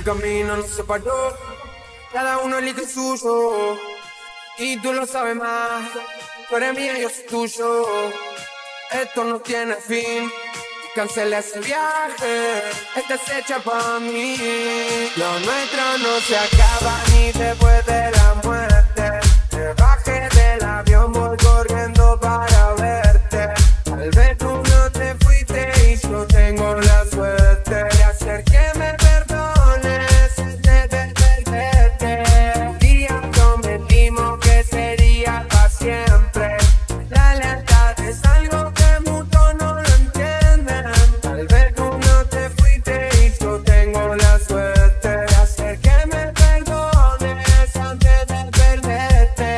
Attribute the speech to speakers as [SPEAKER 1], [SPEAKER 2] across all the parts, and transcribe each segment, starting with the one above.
[SPEAKER 1] El camino nos separó, cada uno elige suyo. Y tú lo sabes más, tú eres mía, yo soy tuyo. Esto no tiene fin, cancela ese viaje, esta es hecha pa' mí. Lo nuestro no se acaba ni después de la muerte. Me bajé del avión, voy corriendo para verte. Tal vez tú no te fuiste y yo tengo la suerte de hacer que me perdones, de perderte. Un día prometimos que sería para siempre. La lealtad es algo que muchos no lo entienden. Tal vez tú no te fuiste y yo tengo la suerte de hacer que me perdones antes de perderte.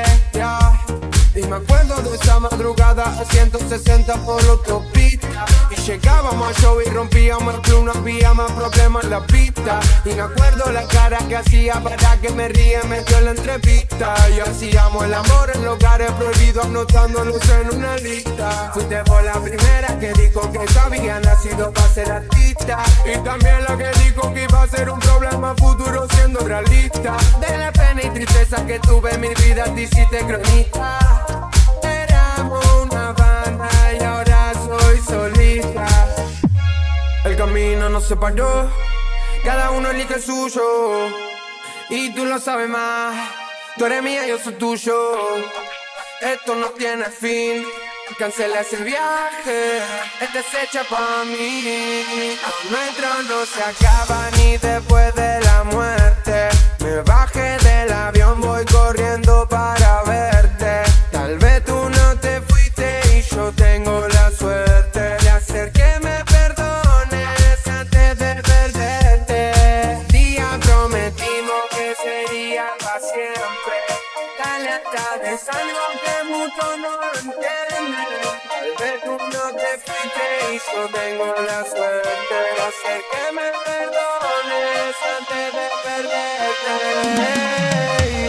[SPEAKER 1] Y me acuerdo de esa madrugada a 160 por la autopista. Y llegábamos al show y rompíamos el club, no había más problemas en la pista. Y me acuerdo la cara que hacía para que me ríe, metió en la entrevista. Y hacíamos el amor en lugares prohibidos, anotándonos en una lista. Fuiste por la primera que dijo que yo había nacido para ser artista. Y también la que dijo que iba a ser un problema futuro siendo realista. De la pena y tristeza que tuve en mi vida te hiciste cronista. Éramos una banda y ahora soy solista. El camino nos separó, cada uno elige el suyo. Y tú lo sabes más, tú eres mía, yo soy tuyo. Esto no tiene fin, cancela ese viaje, esta es hecha pa' mí. Lo nuestro no se acaba ni después de la muerte. Me bajé del avión, voy corriendo para verte. Tal vez tú no te fuiste y yo tengo la suerte de hacer que me perdones antes de perderte. Día prometimos que sería para siempre. La lealtad es algo que muchos no lo entienden. Tal vez tú no te fuiste y yo tengo la suerte de hacer que me perdones antes de perderte.